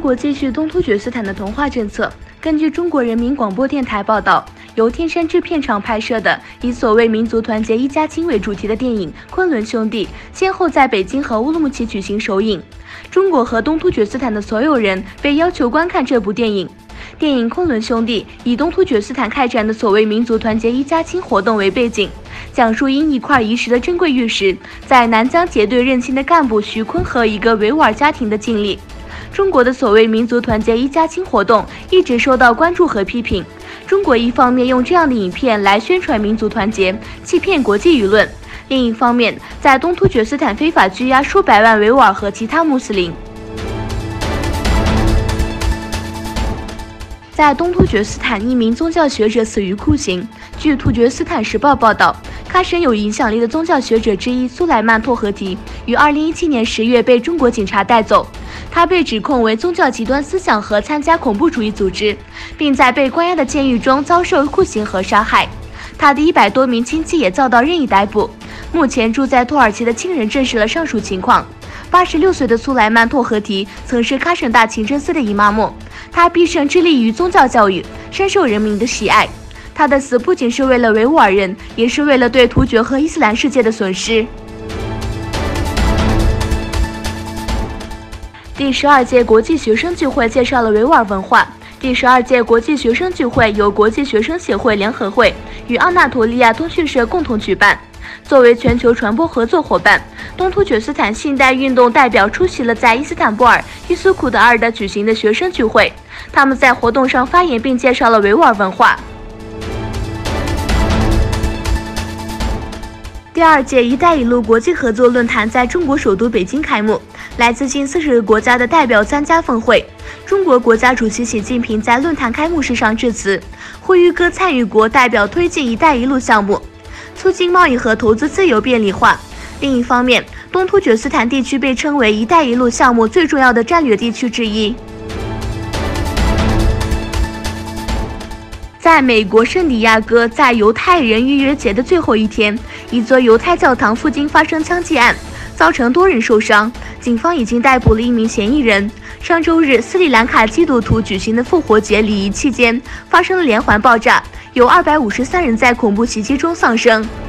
国继续东突厥斯坦的同化政策。根据中国人民广播电台报道，由天山制片厂拍摄的以所谓民族团结一家亲为主题的电影《昆仑兄弟》先后在北京和乌鲁木齐举行首映。中国和东突厥斯坦的所有人被要求观看这部电影。电影《昆仑兄弟》以东突厥斯坦开展的所谓民族团结一家亲活动为背景，讲述因一块遗失的珍贵玉石，在南疆结对认亲的干部徐坤和一个维吾尔家庭的经历。中国的所谓民族团结一家亲活动一直受到关注和批评。中国一方面用这样的影片来宣传民族团结，欺骗国际舆论；另一方面，在东突厥斯坦非法拘押数百万维吾尔和其他穆斯林。在东突厥斯坦，一名宗教学者死于酷刑。据《突厥斯坦时报》报道，喀什有影响力的宗教学者之一苏莱曼托合提于2017年10月被中国警察带走。他被指控为宗教极端思想和参加恐怖主义组织，并在被关押的监狱中遭受酷刑和杀害。他的100多名亲戚也遭到任意逮捕。目前住在土耳其的亲人证实了上述情况。86岁的苏莱曼托合提曾是喀什大清真寺的伊玛目，他毕生致力于宗教教育，深受人民的喜爱。他的死不仅是为了维吾尔人，也是为了对突厥和伊斯兰世界的损失。第12届国际学生聚会介绍了维吾尔文化。第12届国际学生聚会由国际学生协会联合会与阿纳托利亚通讯社共同举办。作为全球传播合作伙伴，东突厥斯坦现代运动代表出席了在伊斯坦布尔伊苏库德尔的举行的学生聚会。他们在活动上发言并介绍了维吾尔文化。第2届“一带一路”国际合作论坛在中国首都北京开幕，来自近40个国家的代表参加峰会。中国国家主席习近平在论坛开幕式上致辞，呼吁各参与国代表推进“一带一路”项目，促进贸易和投资自由便利化。另一方面，东突厥斯坦地区被称为“一带一路”项目最重要的战略地区之一。在美国圣地亚哥，在犹太人逾越节的最后一天，一座犹太教堂附近发生枪击案，造成多人受伤。警方已经逮捕了1名嫌疑人。上周日，斯里兰卡基督徒举行的复活节礼仪期间发生了连环爆炸，有253人在恐怖袭击中丧生。